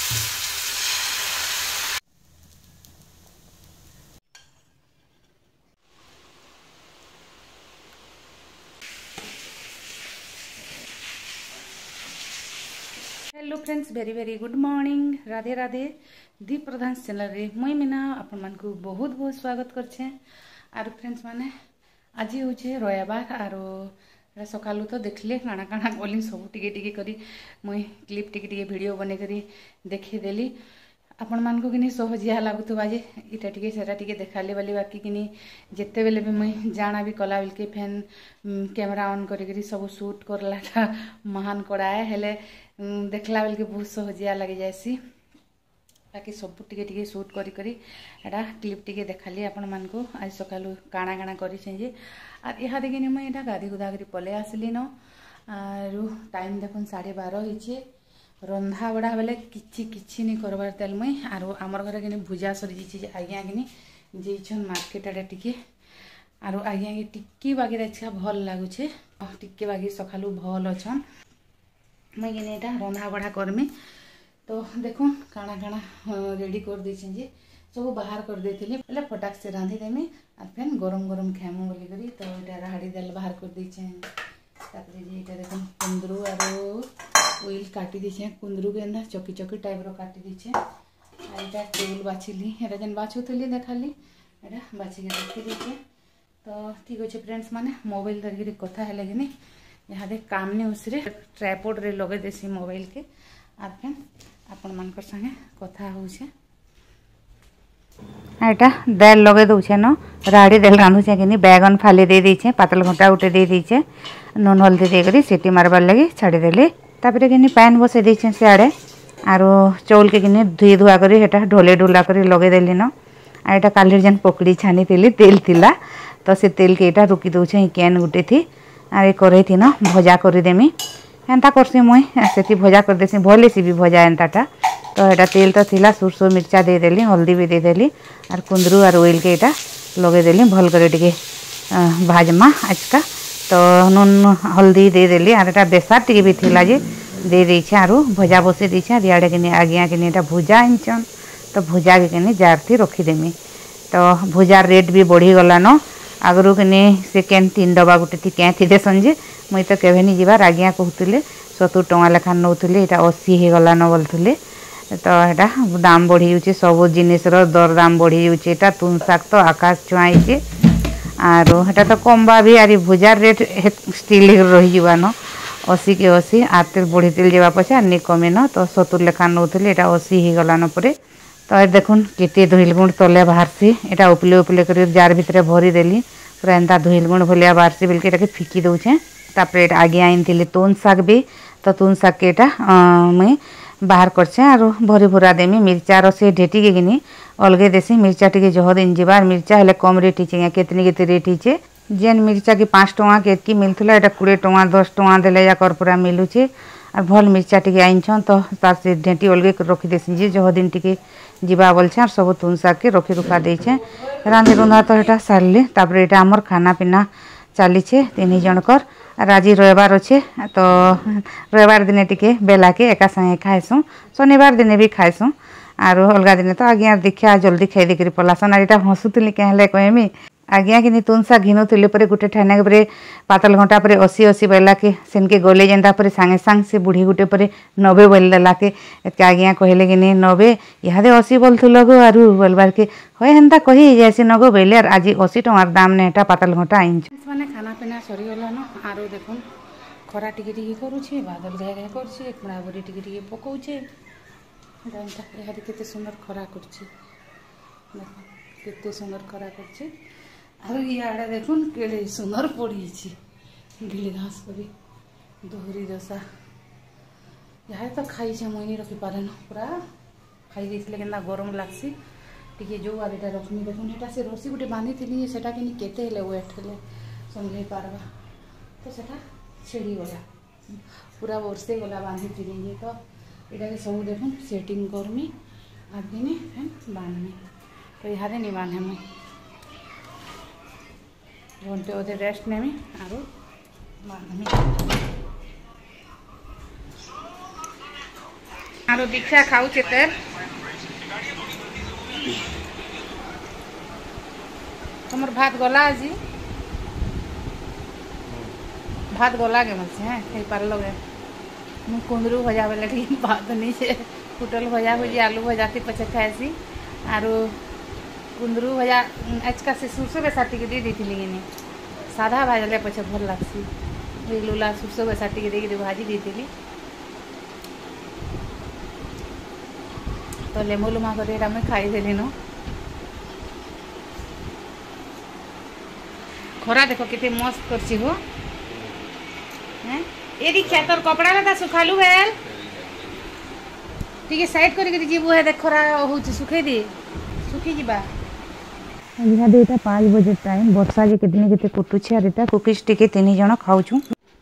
Hello friends, very very good morning. Radhe Radhe. Deep Pradhan channel रे मुई मीना आपण मान को बहुत बहुत स्वागत करछे। आर फ्रेंड्स माने आज होछे रविवार आरो सकालू तो देखले काना काना बोली सब टिके टिके करी मुई क्लिप टिके टिके वीडियो बने करी देखि देली आपण मान को किनी सहजिया लागुथबा जे इटा टिके सेटा टिके देखाले वाली बाकी किनी जेते बेले भी मुई जाना भी कला बेल के फैन कैमरा ऑन करी सब शूट करला महान कड़ाए हेले देखला बेल के बहुत सहजिया लगे जासी बाकी सब टिके टिके शूट करी करी एटा क्लिप टिके देखाली आपण मान को आज सकालू काना काना करी जे आर इहा देखिनी मुई एटा गाधी गुदा करी पले आसली न आरो टाइम देखुन 12:30 हिचे रंधा बड़ा बेले किछि किछि नहीं करबार तेल मुई आरो हमर घरे किनी भुजा सरी जे आज्ञा किनी जेछन मार्केट आडे टिके आरो आज्ञा के टिक्की बागी अच्छा भल लागुछे टिक्की बागी सकालू भल अछन मुई किनी एटा रंधा बड़ा करमी। तो देखुन काना काना रेडी कर देछन जे सब बाहर कर देथिले पहले फटाक से रांधी देमी आ फेन गरम गरम खामु बोली करी। तो एटा राहाड़ी दाल बाहर कर देछन तापरे जे एटा देखुन कुंदरू आरो ओइल काटी दीछे कुंदरू के अंदर चौकी चौकी टाइप रो काटी दीछे आ एटा तेल बाछिली एटा जन बाछुतली देखाली एटा बाछि के रखी दीछे। तो ठीक अछि फ्रेंड्स माने मोबाइल धरगिरी कथा हेले गनी यहाँ दे काम ने उसरे ट्राइपॉड रे लगे देसी मोबाइल के आ फेन आपण मानकर संगे कथा होछे। एटा दाल लगे दउछे न राड़ी दाल रांधुछे किनी बैगन फाली दे दीछे पातल घंटा उठे दे दीछे नून हल्दी दे करी सीटी मारबार लगी छाड़ी देली तापरे किनी पैन बसे दीछे सियाड़े आरो चौल के किनी धुई धुआ करी हेटा ढोले ढोला करी लगे देली न आ एटा काली जन पकड़ी छानी तेली तेल थिला तो से तेल के एटा रुकी दउछे केन गुटे थी आरे करे थी न भजा करी देमी एंता करसी मुई सेती भजा कर देसी भले सी भी भजा एंताटा। तो एटा तेल तो थिला सुरसो मिर्चा दे देली हल्दी भी दे देली आर कुंदरू आर ओइल के एटा लगे देली भल करे टिके भाजमा आजका। तो नून हल्दी दे देली आर एटा बेसार टिके भी थिला जे दे देछे आरो भजा बसे देछे आर याडे किनी आज्ञा किनी एटा भुजा आनछन तो भुजा के किनी जार थी रखी देमी। तो भुजार रेट भी बढ़ी गला न आगरू किनी से केन 3 डब्बा गुटे थी क्या थी देसन जे मुई तो केभे नि जिबार आज्ञा कहतुले 70 टଙ୍କା लेखा नौतुले एटा 80 हे गला न बोलतुले। तो एटा दाम बढ़ी जाउछे सब जिनिस रो दर दाम बढ़ी जाउछे एटा तुन साग तो आकाश छुआइछे आरो एटा तो कमबा भी आरी भुजार रेट स्टिल रही जीवा न 80 के 80 आर तेल बढ़ी तेल जेबा पछे आर नि कमे न तो 70 लेखा नौतुले एटा 80 हे गला न परे। तो देखुन केते धुइल गुण तले बाहरसी एटा उपले उपले कर जार भितरे भरी देली पूरा एंता धुइल गुण भलिया बाहरसी बिलके एटा के फिकी दउछे। तापरे एटा आगे आइन तिले तुन साग भी तो तुन साग के एटा मुई बाहर करछे आरो भरी भरा देमी मिर्चा रो से ढेटी के गिनी अलगे देसी मिर्चा टिके जह दिन जिबार मिर्चा हेले कम रेट हिचे केतनी केते रेट हिचे जेन मिर्चा के 5 टଙ୍କା केतकी मिलथुला एटा 20 टଙ୍କା 10 टଙ୍କା देले या कर पूरा मिलुछे आर भल मिर्चा टिके आइनछन तो तार से ढेटी अलगे रखी देसी जे जह दिन टिके जीवा बोलछे आर सब तुन साग के रखी रुखा देछे रांधि रुंधा तो एटा सारली। तापरे एटा हमर खाना पीना चलीछे 3 जनकर आर आज रविवार अच्छे तो रविवार दिन टिके बेला के एका संगे खाएसु शनिवार दिन भी खाएसु आरो अलगा दिन तो आज्ञा देखिया जल्दी खाई देकरी पलासन आर एटा हसुतली कहले कहमी आज्ञा कि तुन सा घिनुले परे गुटे ठाना के परे पातल घंटा परे 80 बेला के सेनके गले जेंता परे सांगे सांग से बुढ़ी गुटे परे 90 बोल देला के आज्ञा कहले कि 90 इहादे 80 बोलथुलो गो आरु बोलबार के होय हेंता कहि जैसे नगो बेले आर आज 80 टंकार दाम ने एटा पातल घंटा आइन्छ माने खाना पीना सरी गला न आरो देखुन खरा टिके टिके करूछे बादल घाय घाय करछे कुणा बरी टिके टिके पकौछे दानता इहादे केते सुंदर खरा करछे देखो केते सुंदर खरा करछे आरो इयाडे देखुन केले सुंदर पड़ी गिली घास करी दोहरी दशा यहाँ तो खाई मुई रखी पारे न पूरा खाई देथिले केना गरम लागसी टिके जो आदिटा रखनी देखुन एटा से रसी गुटे बांधी थिली सेटा किनी केते हेले वेट हेले समझे पारबा तो सेटा छेड़ी गला पूरा वर्षे गला बांधी थिली जे तो एटा के सब देखुन सेटिंग करमी आर दिने फेन बांधमी तो इहादे नि बांधे मुई घंटे ओदे रेस्ट नेमी आरो बांधमी आरो दीक्षा खाऊ तेल तुमर भात गला आज भात गला के मुझे हैं खाई पार लगे मुझे कुंदरू भजा बेले भात नहीं से पुटल भजा भुजी आलू भजा थी पचे खाएसी आरो कुंदरू भजा आजका से सुरसो बेसाटी के दे दी थी साधा भाजले पचे भल लगसी लूला सुरसो बेसाटी के दे भाजी दी थी तो लेमू लुमा कर मुझे खाई देली न खरा देखो कितने मस्त करसी हो ये दीक्षा तोर कपड़ा लता सुखालू बेल ठीक है साइड करके जीवु है देख खरा हो सुखे दी सुखी जीवा इहादे एटा 5 बजे टाइम वर्षा जे कितने केते कुटुछि आर एटा कुकीज टिके 3 जण खाउछु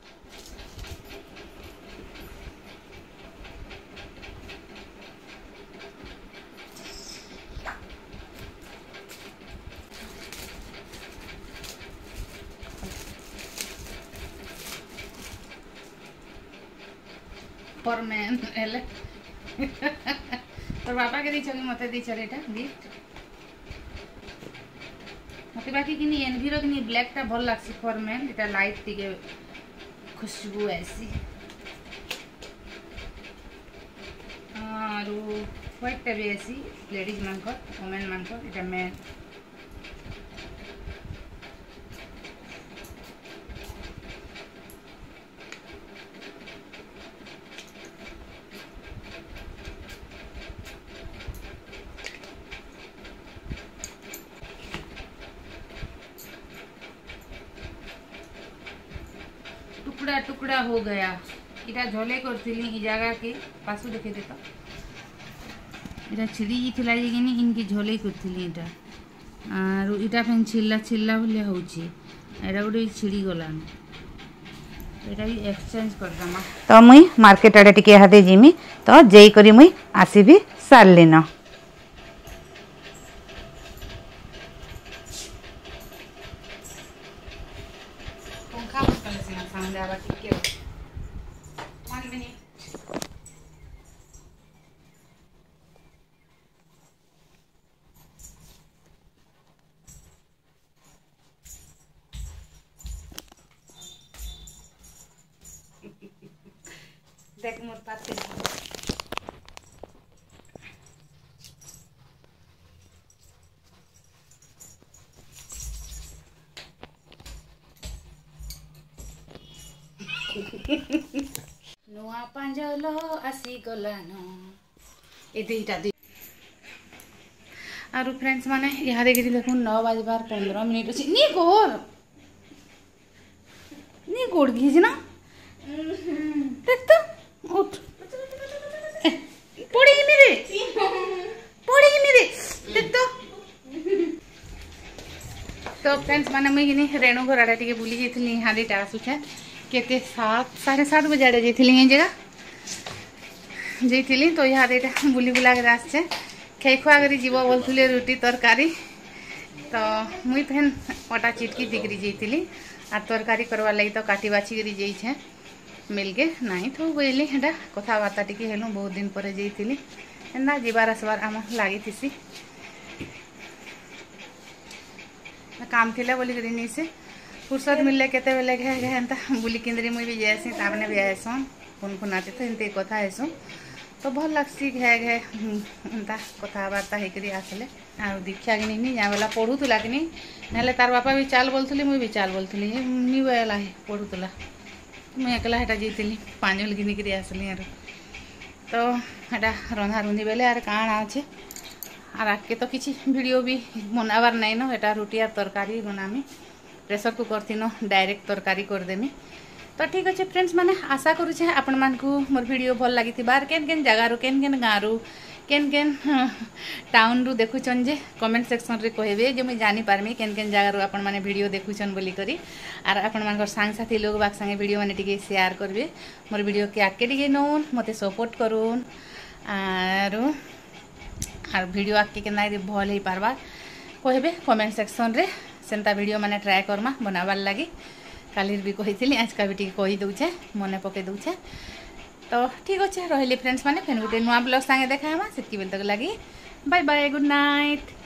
फॉर मैन एले तोर बापा के दी चली मते दी चले एटा गिफ्ट मते बाकी कि नहीं एनवीरो कि नहीं ब्लैक टा भल लागसी फॉर मैन एटा लाइट टिके खुशबू ऐसी आरो व्हाइट टा भी ऐसी लेडीज मान को वुमेन मान को एटा मैन टुकड़ा टुकड़ा हो गया इटा झोले करथिली ई जगह के पासु देखे देता इटा छिड़ी थिला जेगिनी इनकी झोले करथिली इटा आरो इटा फेन छिल्ला छिल्ला भले होची एटा गुडे छिड़ी गलान एटा भी एक्सचेंज कर दमा तो मुई मार्केट आडे टिके हादे जिमी तो जेई करी मुई आसीबी सारलिन देख मोर पाते नुआ पांजलो आसी गलानो ए देटा दे आरो फ्रेंड्स माने यहाँ देखि देखो 9 बजबार 15 मिनिट अछि नी गोड़ घिज ना देख तो उठ पड़ेगी नहीं रे देख तो फ्रेंड्स माने मुई गिनी रेणु घर आडे टिके बुली जेथली यहाँ देटा आसुछे केते 7 7:30 बजे आडे जेथली ये जगह जेथली तो यहाँ देटा बुली बुला के आसछे खाई खुआ करी जीव बोलथुले रोटी तरकारी तो मुई फेन अटा चिटकी दिकरी जेथली आ तरकारी करवा लगी तो काटी बाछी करी जेइछे मिल के नहीं तो बोली हेटा कथबार्ता टी हेलु बहुत दिन पर जाइली एंदा जीवार आसबार आम लगी काम थिला बोली करी नहीं से फुर्सत मिलले केते बेले घे घे एंता बुली केंद्री मुई भी जाएसी ताबने भी आएसन फोन फोन आते तो एंते कथा हेसु तो भल लगसी घे घे एंता कथबार्ता हेकरी आसले आ दीक्षा कि नहीं जा वाला पढ़ुला कि नहीं तार बापा भी चाल बोलथुली मुई भी चाल बोलथुली नी वाला पढ़ुला मुझे एकला हेटा जाइली पांजल घिनिकी आसली आर तो हेटा रंधा रुंधी बेले आर काण अच्छे आर आगे तो किसी वीडियो भी बनाबार नाइन न एटा रोटी आर तरकारी बनामी प्रेसर कुकर थी न डायरेक्ट तरकारी करदेमी तो ठीक अच्छे फ्रेंड्स माने आशा करुचे आपण मानकु मोर वीडियो भल लगी बार केन केन जगारू केन केन गाँव केन केन टाउन रु देखुचन जे कमेंट सेक्शन रे कहबे जे मुई जानि पारमी केन केन जगारू आपण माने वीडियो देखुचन बोली करी आर आपण मानकर सांग साथी लोग बाक संगे वीडियो माने टिके शेयर करबे मोर वीडियो के आके टिके नोन मते सपोर्ट करून आर वीडियो आके केना भल हे पारबा कहबे कमेंट सेक्शन रे सेंता वीडियो माने ट्राई करमा बनाबार लगी काली भी कही आज का भी टिके कही दउछे मने पके दउछे तो ठीक अच्छे रही फ्रेंड्स मैंने फेन गोटे नुआ ब्लॉग संगे देखा से तक लगी बाय बाय गुड नाइट।